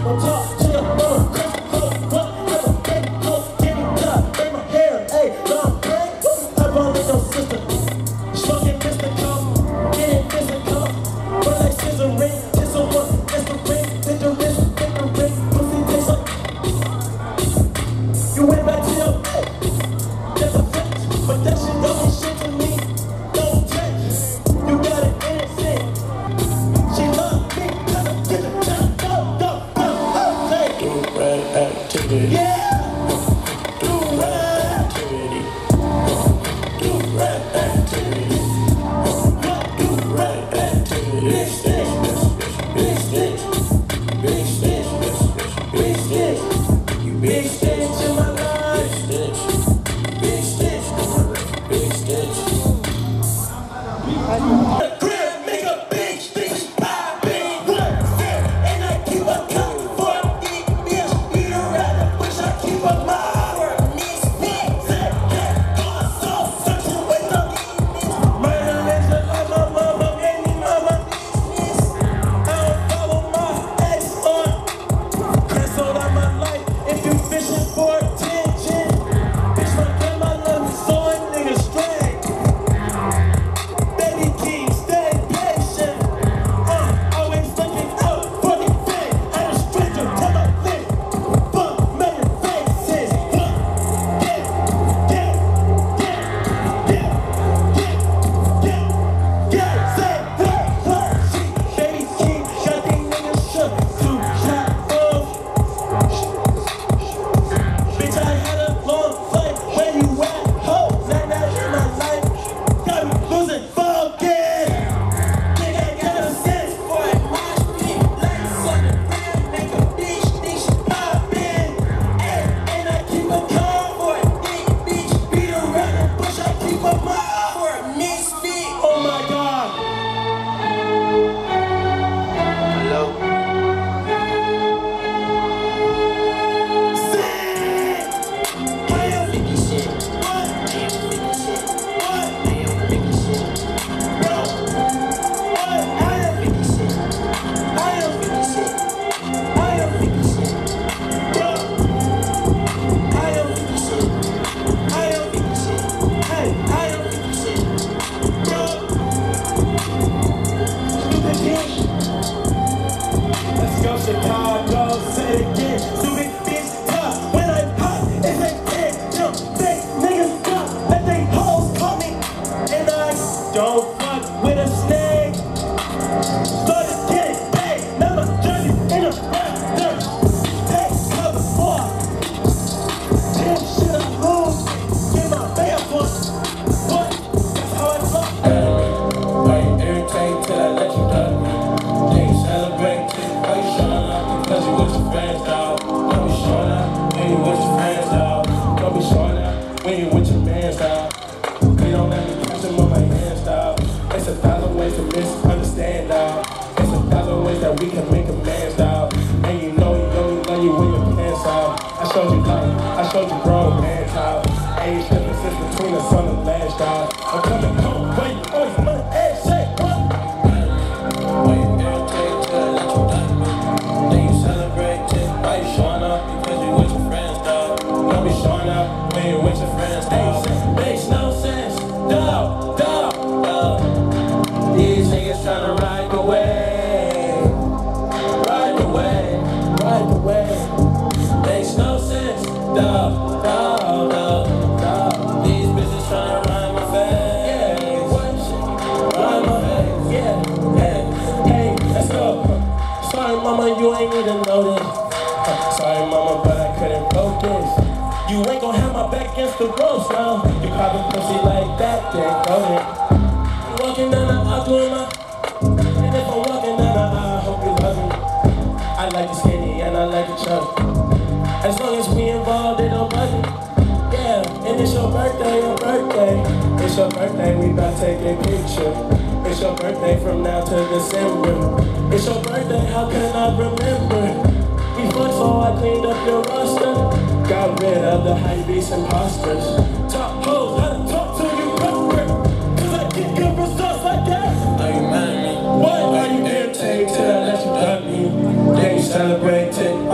Celebrate it.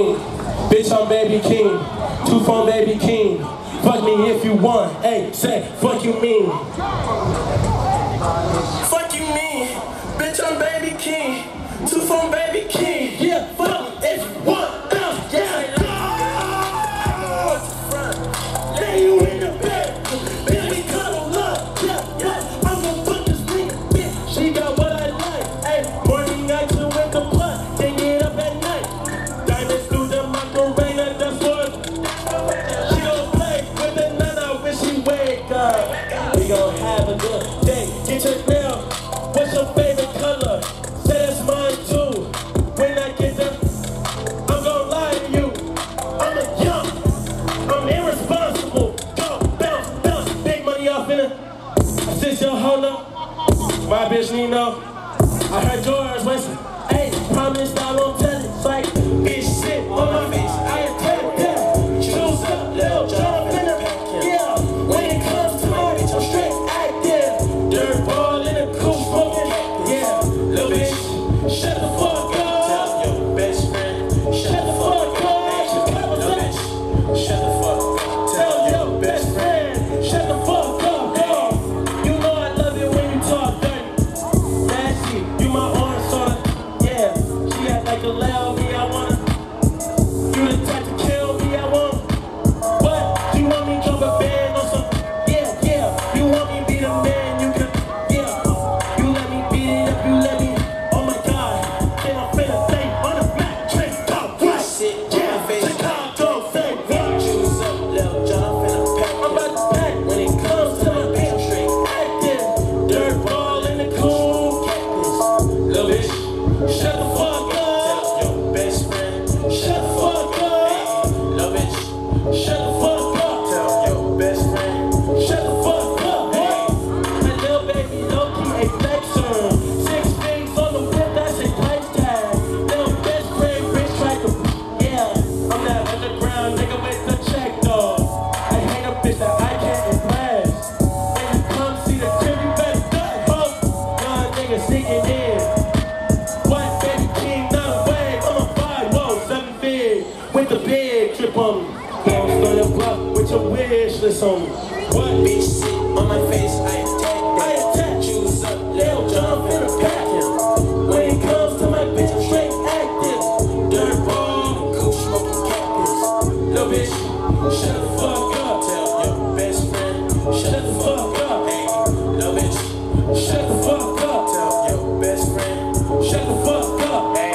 king. Bitch, I'm baby king. Two phone baby king. Fuck me if you want. Hey, say, fuck you mean. Fuck you mean. Bitch, I'm baby king. Two phone baby king. Yeah, fuck me if you want. Yeah. Lay you in the bed. Baby, cuddle up. Yeah. I'm gonna put this ring, bitch. She got what I like. Hey, morning action with the blood. Then get up at night. Diamonds through the Macarena. That's what. She don't play with the nana when she wake up. We gon' have a good day. Get your nail. What's your favorite color? Say it's mine too. When I get there, I'm gon' lie to you. I'm a young, I'm irresponsible. Go, bounce, bounce, big money off in it. Since your hold up, my bitch Nino. I heard yours, listen. Hey, promise I won't tell it. It's like, bitch, shit on my face. I attack that. Choose up, little jump in it. Yeah, when it comes to my bitch, I'm straight active. Dirt ball in a coupe smoking. Yeah, little bitch, shut the fuck up. Tell your best friend, shut the fuck up. Little bitch, shut the fuck up. Tell your best friend, shut the fuck up. Girl, you know I love it when you talk dirty. Nasty, you my orange soda. Yeah, she act like a loud me, I wanna. You the type to kill me, I want. What? You want me drop a band or something? Yeah. You want me be the man, you can. Yeah. You let me beat it up, you let me. Oh my God. Then I'm finna stay on the back train. Top right. Shit, yeah, Chicago, say what? Choose up, little John, finna pack. I'm about to pack when it comes to my bitch. I'm straight active. Dirt ball in the cool cactus. Little bitch, shut the fuck up. Tell your best friend, shut the fuck up. Little bitch, shut the fuck up. Tell your best friend, shut the fuck up. Hey, my little baby low-key a flexer. 6 things on the whip, that's a price tag. Little best friend, bitch, try to. Yeah, I'm that underground nigga with the check dog. I hate a bitch that I can't impress. When you come see the crib, you better duck, ho. Young nigga sneaking in. What, baby king, not a wave. I'm a 5, 7 big. With the big trip on me. Don't start your block with your wish list on me. What? Bitch, sit on my face, I attack that. Choose up, little jump in a pack him. When it comes to my bitch, I'm straight active. Dirt ball, cool smoking cactus. Little bitch, shut the fuck up. Tell your best friend, shut the fuck up. Hey, little bitch, shut the fuck up. Tell your best friend, shut the fuck up. Hey.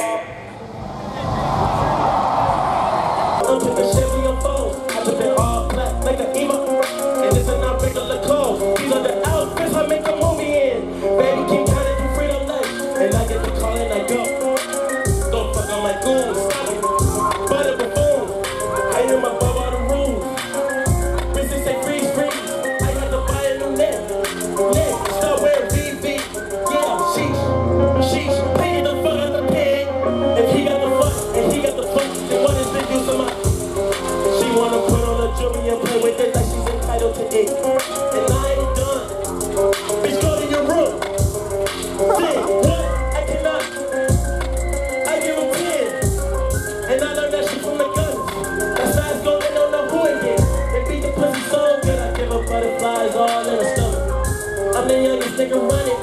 I'm with the Chevy on phone. I took it all black like an emo. And this is not regular clothes. These are the outfits I make a movie in. Baby King kinda do freedom life. And I get the call and I go. Don't fuck on my goons. Butter buffoon. I hear my bub out the room. Princess say freeze. I had to buy a new net. Start wearing VV. Yeah, sheesh. Pay the fuck out the pig. If he got the fuck and he got the fuck, then what is the use of my? She wanna put on a jewelry and play with it like she's entitled to it. And I ain't done. Bitch, go to your room. Say what? I cannot. I give a 10. And I learned that shit from the guns. That size go, they don't know who it is. They beat the pussy so good, I give her butterflies all in her stomach. I'm the youngest nigga running.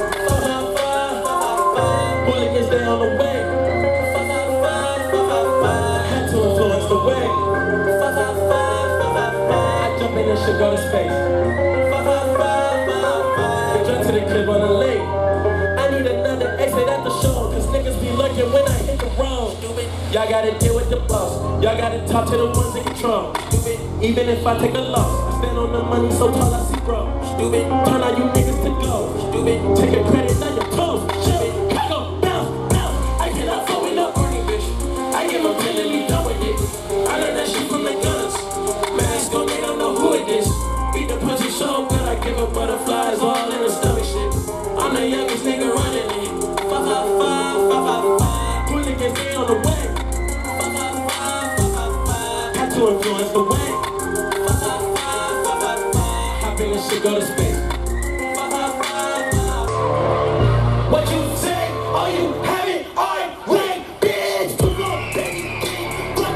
555. Hooligans, they on the way. 555. Had to influence the way. 555. I jump in and shit go to space. 555. They jump to the crib on the lake. I need another exit at the show, cause niggas be lurking when I hit the road. Y'all gotta deal with the boss. Y'all gotta talk to the ones in control. Even if I take a loss, I stand on the money so tall I see bro. Turn on you niggas to go. Take a credit on your toes. Go, bounce. I cannot fuck with no horny bitch. I give them 10 and be done with it. I learned that shit from the gunners. Mask on, they don't know who it is. Beat the pussy so good, I give her butterflies all in the stomach shit. I'm the youngest nigga running it. 555. Hooligans, they on the way. 555. Had to influence the way. 555. Hop in and shit go to space. 555. What you say? All you having are red bitch. Come on, baby,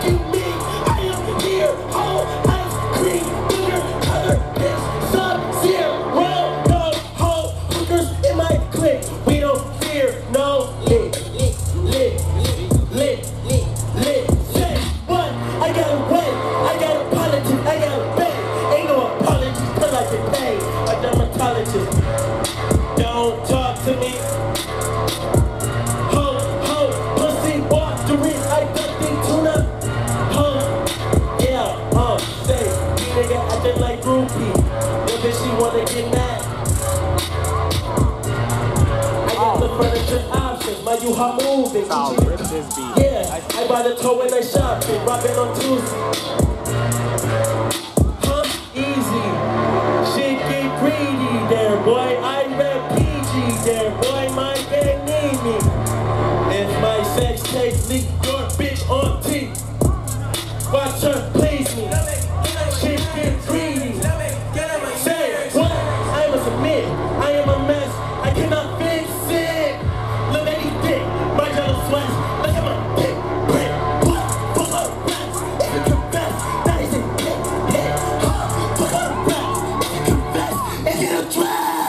her moving. Yeah, I buy the toe when I shop it, robbing on Tuesday. Easy, shit get greedy there, boy. I rap PG there, boy. My gang need me. If my sex tape leak your bitch on T, watch her please me. Shit get greedy. Say what? I am a submit. I am a mess. I cannot fix it. Look at these dick, my jello sweats. Look at my dick, brick, fuck her rats. If you confess, that is a dick hit. Fuck her rats. If you confess, it's in a trap.